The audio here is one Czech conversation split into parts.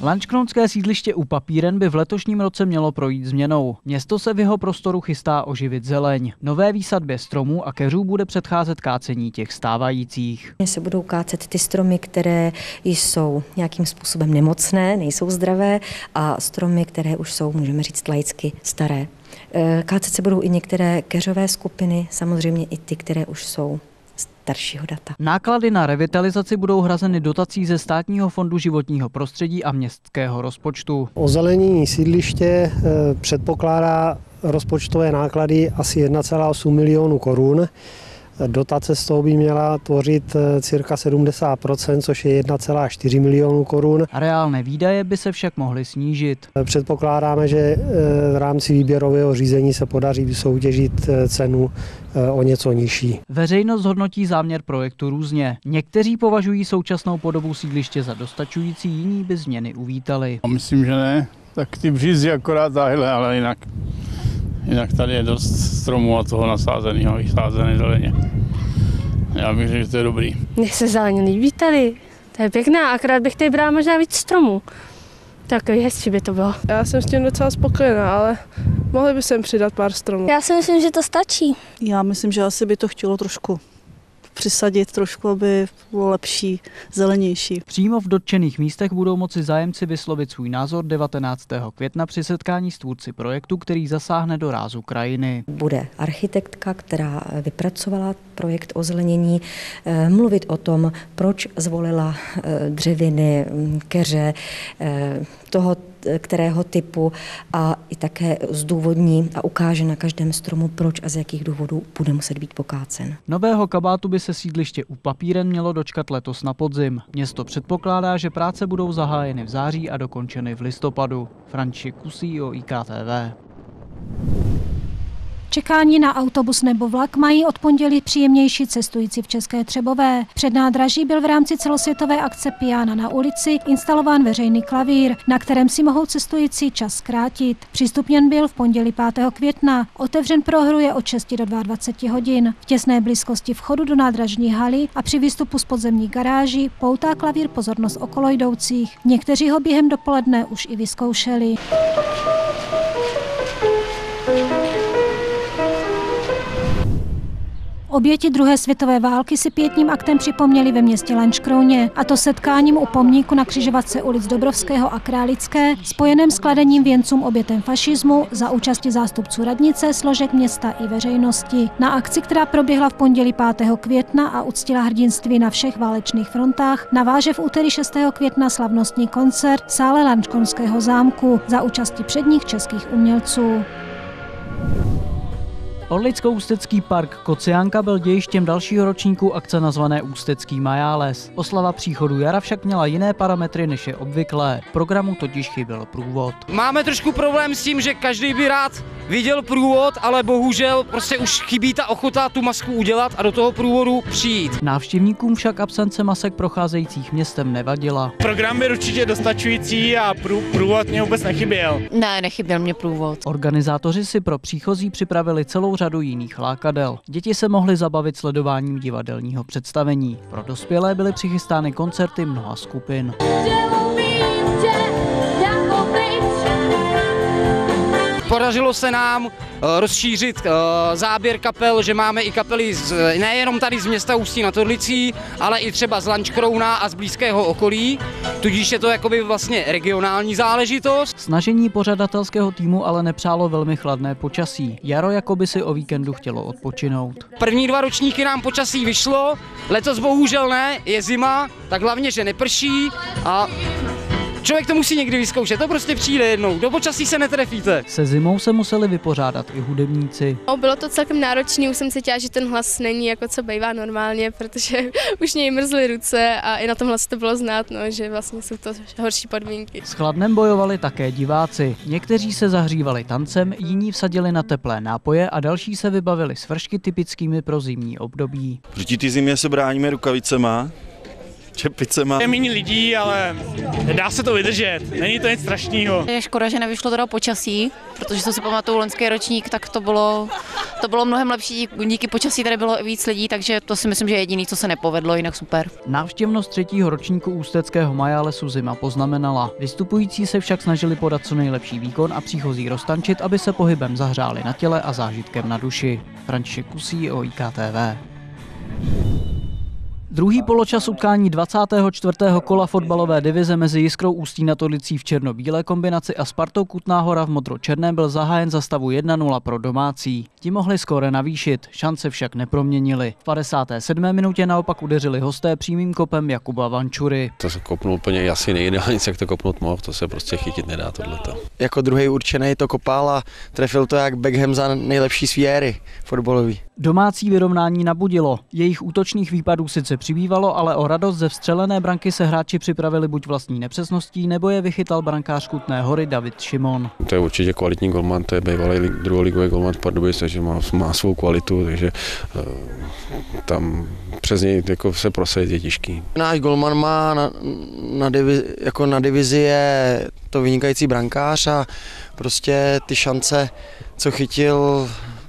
Lanškrounské sídliště u Papíren by v letošním roce mělo projít změnou. Město se v jeho prostoru chystá oživit zeleň. Nové výsadbě stromů a keřů bude předcházet kácení těch stávajících. Se budou kácet ty stromy, které jsou nějakým způsobem nemocné, nejsou zdravé, a stromy, které už jsou, můžeme říct laicky, staré. Kácet se budou i některé keřové skupiny, samozřejmě i ty, které už jsou staršího data. Náklady na revitalizaci budou hrazeny dotací ze Státního fondu životního prostředí a městského rozpočtu. Ozelenění sídliště předpokládá rozpočtové náklady asi 1,8 milionu korun. Dotace z toho by měla tvořit cirka 70%, což je 1,4 milionu korun. Reálné výdaje by se však mohly snížit. Předpokládáme, že v rámci výběrového řízení se podaří vysoutěžit cenu o něco nižší. Veřejnost hodnotí záměr projektu různě. Někteří považují současnou podobu sídliště za dostačující, jiní by změny uvítali. Myslím, že ne. Tak ty břízy akorát tahle, ale jinak tady je dost stromů a toho nasázeného, vysázené zeleně. Já bych řekl, že to je dobrý. Mně se zeleně líbí tady. To je pěkná, akorát bych tady brala možná víc stromů. Takový hezčí by to bylo. Já jsem s tím docela spokojená, ale mohli by sem přidat pár stromů. Já si myslím, že to stačí. Já myslím, že asi by to chtělo trošku přisadit, trošku, aby bylo lepší, zelenější. Přímo v dotčených místech budou moci zájemci vyslovit svůj názor 19. května při setkání s tvůrci projektu, který zasáhne do rázu krajiny. Bude architektka, která vypracovala projekt ozelenění, mluvit o tom, proč zvolila dřeviny, keře, toho kterého typu, a i také zdůvodní a ukáže na každém stromu, proč a z jakých důvodů bude muset být pokácen. Nového kabátu by se sídliště u Papíren mělo dočkat letos na podzim. Město předpokládá, že práce budou zahájeny v září a dokončeny v listopadu. František Kusí o IKTV. Čekání na autobus nebo vlak mají od pondělí příjemnější cestující v České Třebové. Před nádraží byl v rámci celosvětové akce Piana na ulici instalován veřejný klavír, na kterém si mohou cestující čas zkrátit. Přístupněn byl v pondělí 5. května. Otevřen pro hru je od 6 do 22 hodin. V těsné blízkosti vchodu do nádražní haly a při výstupu z podzemní garáží poutá klavír pozornost okolo jdoucích. Někteří ho během dopoledne už i vyzkoušeli. Oběti druhé světové války si pietním aktem připomněli ve městě Lanškrouně, a to setkáním u pomníku na křižovatce ulic Dobrovského a Králické, spojeném s kladením věncům obětem fašismu za účasti zástupců radnice, složek města i veřejnosti. Na akci, která proběhla v pondělí 5. května a uctila hrdinství na všech válečných frontách, naváže v úterý 6. května slavnostní koncert v sále Lanškrounského zámku za účasti předních českých umělců. Orlicko-ústecký park Kociánka byl dějištěm dalšího ročníku akce nazvané Ústecký majáles. Oslava příchodu jara však měla jiné parametry, než je obvyklé. V programu totiž chyběl průvod. Máme trošku problém s tím, že každý by rád viděl průvod, ale bohužel prostě už chybí ta ochota tu masku udělat a do toho průvodu přijít. Návštěvníkům však absence masek procházejících městem nevadila. Program byl určitě dostačující a průvod mě vůbec nechyběl. Ne, nechyběl mě průvod. Organizátoři si pro příchozí připravili celou řadu jiných lákadel. Děti se mohly zabavit sledováním divadelního představení. Pro dospělé byly přichystány koncerty mnoha skupin. Podařilo se nám rozšířit záběr kapel, že máme i kapely nejenom tady z města Ústí nad Orlicí, ale i třeba z Lanškrouna a z blízkého okolí, tudíž je to jakoby vlastně regionální záležitost. Snažení pořadatelského týmu ale nepřálo velmi chladné počasí. Jaro jakoby si o víkendu chtělo odpočinout. První 2 ročníky nám počasí vyšlo, letos bohužel ne, je zima, tak hlavně, že neprší a člověk to musí někdy vyzkoušet, to prostě přijde jednou, do počasí se netrefíte. Se zimou se museli vypořádat i hudebníci. Bylo to celkem náročné, už jsem cítila, že ten hlas není jako co bývá normálně, protože už mě mrzly ruce a i na tom hlasu to bylo znát, no, že vlastně jsou to horší podmínky. S chladnem bojovali také diváci. Někteří se zahřívali tancem, jiní vsadili na teplé nápoje a další se vybavili svršky typickými pro zimní období. Proti té zimě se bráníme rukavicema, čepicema. Je méně lidí, ale dá se to vydržet, není to nic strašného. Je škoda, že nevyšlo teda počasí, protože co si pamatuju loňský ročník, tak to bylo To bylo mnohem lepší, díky počasí tady bylo víc lidí, takže to si myslím, že je jediný, co se nepovedlo, jinak super. Návštěvnost 3. ročníku ústeckého Majálesu zima poznamenala. Vystupující se však snažili podat co nejlepší výkon a příchozí roztančit, aby se pohybem zahřáli na těle a zážitkem na duši. František Kusí, OIK-TV. Druhý poločas utkání 24. kola fotbalové divize mezi Jiskrou Ústí nad Orlicí v černobílé kombinaci a Spartou Kutná Hora v modro-černém byl zahájen za stavu 1-0 pro domácí. Ti mohli skóre navýšit, šance však neproměnili. V 57. minutě naopak udeřili hosté přímým kopem Jakuba Vančury. To se kopnul úplně asi nejideálně, jak to kopnout mohl, to se prostě chytit nedá tohleto. Jako druhý určený to kopal a trefil to jak Beckham za nejlepší svý éry fotbalový. Domácí vyrovnání nabudilo. Jejich útočných výpadů sice přibývalo, ale o radost ze vstřelené branky se hráči připravili buď vlastní nepřesností, nebo je vychytal brankář Kutné Hory David Šimon. To je určitě kvalitní golman, to je bývalý druholigový golman v Pardubic, takže má svou kvalitu, takže tam přes něj jako se prosadit je těžký. Náš golman má na divizi je to vynikající brankář a prostě ty šance, co chytil,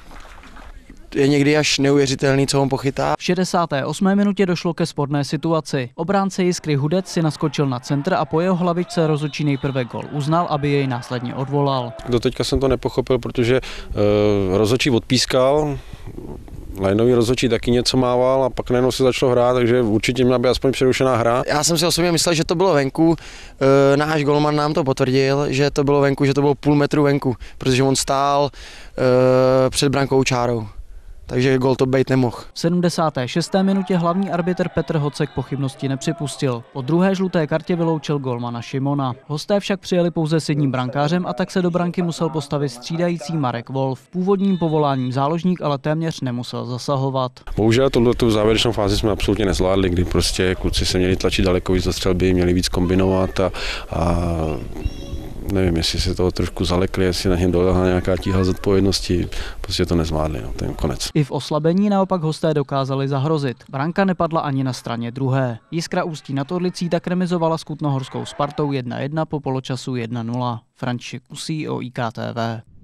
je někdy až neuvěřitelný, co on pochytá. V 68. minutě došlo ke sporné situaci. Obránce Jiskry Hudec si naskočil na centr a po jeho hlavičce rozhodčí nejprve gol uznal, aby jej následně odvolal. Doteďka jsem to nepochopil, protože rozhodčí odpískal, lajnový rozhodčí taky něco mával a pak najednou se začalo hrát, takže určitě měla by aspoň přerušená hra. Já jsem si osobně myslel, že to bylo venku, náš golman nám to potvrdil, že to bylo venku, že to bylo půl metru venku, protože on stál před brankou čárou. Takže gól to být nemohl. V 76. minutě hlavní arbitr Petr Hocek pochybnosti nepřipustil. Po druhé žluté kartě vyloučil golmana Šimona. Hosté však přijeli pouze s jedním brankářem a tak se do branky musel postavit střídající Marek Wolf. Původním povoláním záložník ale téměř nemusel zasahovat. Bohužel tu závěrečnou fázi jsme absolutně nezvládli, kdy prostě kluci se měli tlačit daleko víc do střelby, měli víc kombinovat a nevím, jestli se toho trošku zalekli, jestli na něm dolehla nějaká tíha zodpovědnosti, prostě to nezvládli, ten konec. I v oslabení naopak hosté dokázali zahrozit. Branka nepadla ani na straně druhé. Jiskra Ústí nad Orlicí tak remizovala s kutnohorskou Spartou 1-1 po poločasu 1-0. František Kusí, OIK-TV.